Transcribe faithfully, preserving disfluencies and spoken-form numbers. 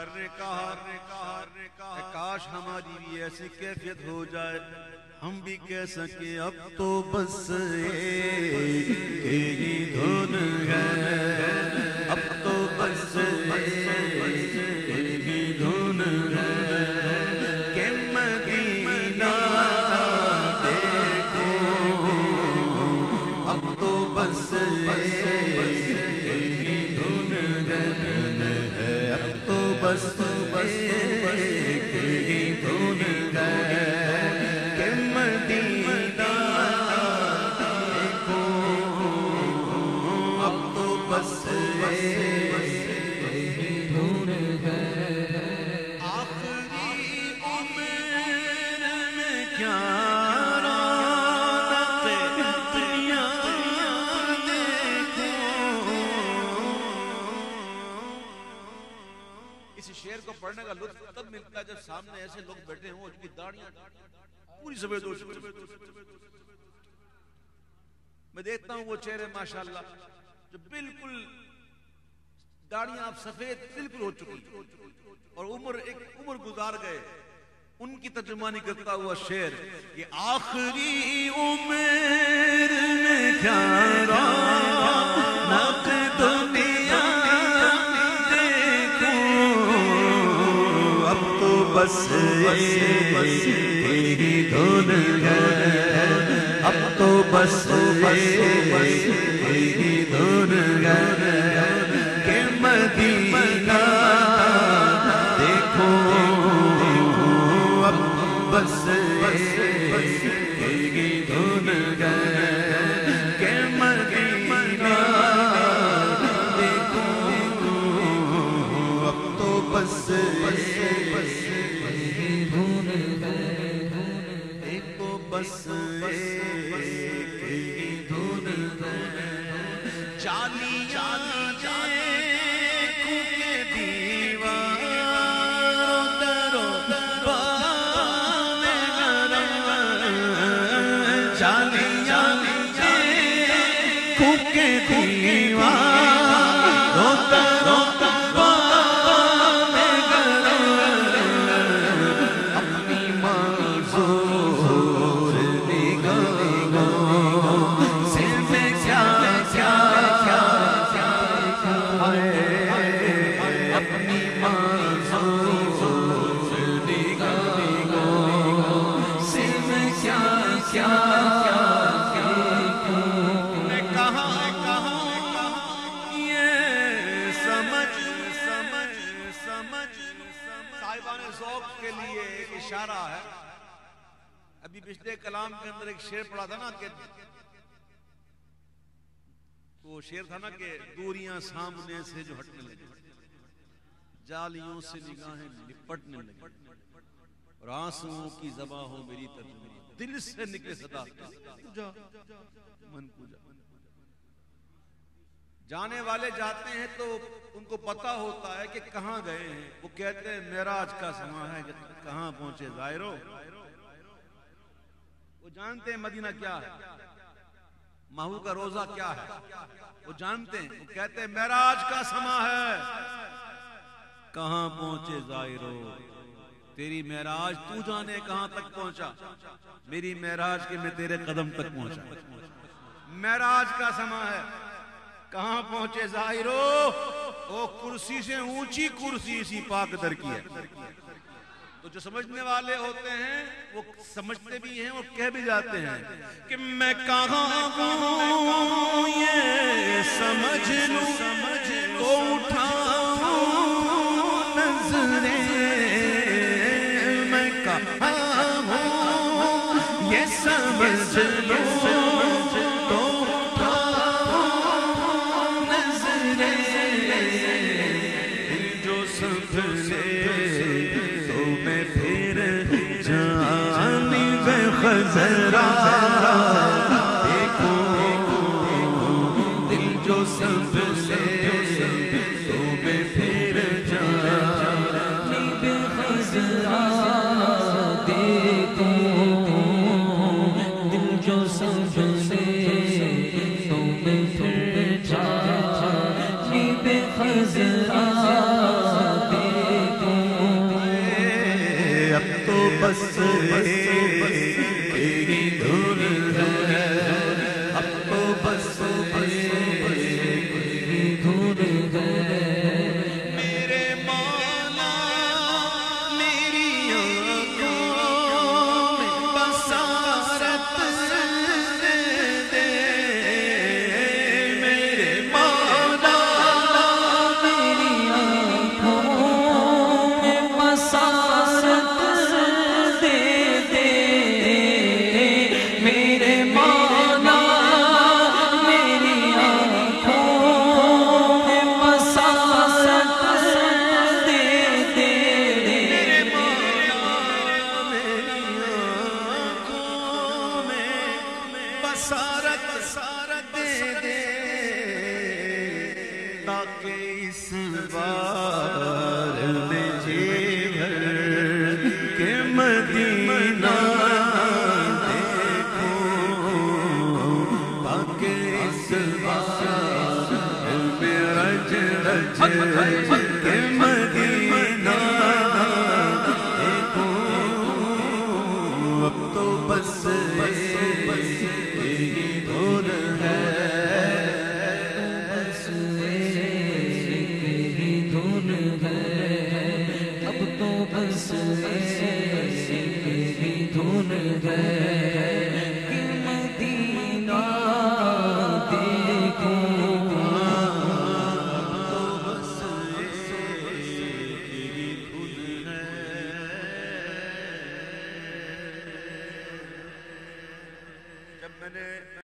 نے کہا کاش ہماری بھی ایسی کیفیت ہو جائے ہم بھی کہہ سکیں اب تو بس ایک ہی دھن ہے اب تو بس ایک ہی دھن ہے کہ مدینہ دیکھو اب تو بس ایک ہی دھن ہے اب تو بس ایک ہی دھن ہے پڑھنے کا لطف تب ملتا ہے جب سامنے ایسے لوگ بیٹھے ہوں جن کی داڑیاں پوری سفید ہو چکی میں دیکھتا ہوں وہ چہرے ماشاءاللہ جو بالکل داڑیاں اب سفید بالکل ہو چکی اور عمر ایک عمر گزار گئے ان کی ترجمانی کرتا ہوا شعر کہ آخری عمر میں کیا رونق دنیا بس ایک ہی دھن ہے اب تو بس ایک ہی دھن ہے کہ مدینہ دیکھو اب بس ایک ہی دھن ہے کہ مدینہ دیکھو اب تو بس بس ایک ہی دھن ہے چالی چالی دیکھوں کے دیوار درو باوے گرم چالی چالی دیکھوں کے دیوار درو باوے گرم اپنی منظور کے لیے ایک اشارہ ہے ابھی پچھلے کلام کے اندر ایک شعر پڑھا تھا نا کہ وہ شعر تھا نا کہ دوریاں سامنے سے جو ہٹنے لگے جالیوں سے نگاہیں لپٹنے لگے اور آنسوؤں کی زباں ہو میری طرف دل سے نکلے صدا جا من کو جا جانے والے جاتے ہیں تو ان کو پتا ہوتا ہے کہ کہاں گئے ہیں وہ کہتے ہیں معراج کا سما ہے کہاں پہنچے زائرو وہ جانتے ہیں مدینہ کیا ہے ماہو کا روزہ کیا ہے وہ جانتے ہیں وہ کہتے ہیں معراج کا سما ہے کہاں پہنچے زائرو تیری معراج تو جانے کہاں تک پہنچا میری معراج کے میں تیرے قدم تک پہنچا معراج کا سما ہے کہاں پہنچے زائرو او کرسی سے اونچی کرسی اسی پاک در کی ہے تو جو سمجھنے والے ہوتے ہیں وہ سمجھتے بھی ہیں اور کہہ بھی جاتے ہیں کہ میں کہاں ہوں یہ سمجھ لوں تو اٹھاؤں نظریں میں کہاں ہوں یہ سمجھ لوں خزرا دیکھو دل جو سب لے تو میں پھر جانی بے خزرا دیکھو دل جو سب لے تو میں پھر جانی بے خزرا دیکھو بصارت بصارت دے دے تاکہ اس بار میں جی بھر کے مدینہ دیکھوں تاکہ اس بار میں رج رج کے مدینہ دیکھوں اب تو بس یہی دھن ہے بس یہی دھن ہے اب تو بس یہی دھن ہے کہ مدینہ دیکھوں اب تو بس یہی دھن ہے جب میں نے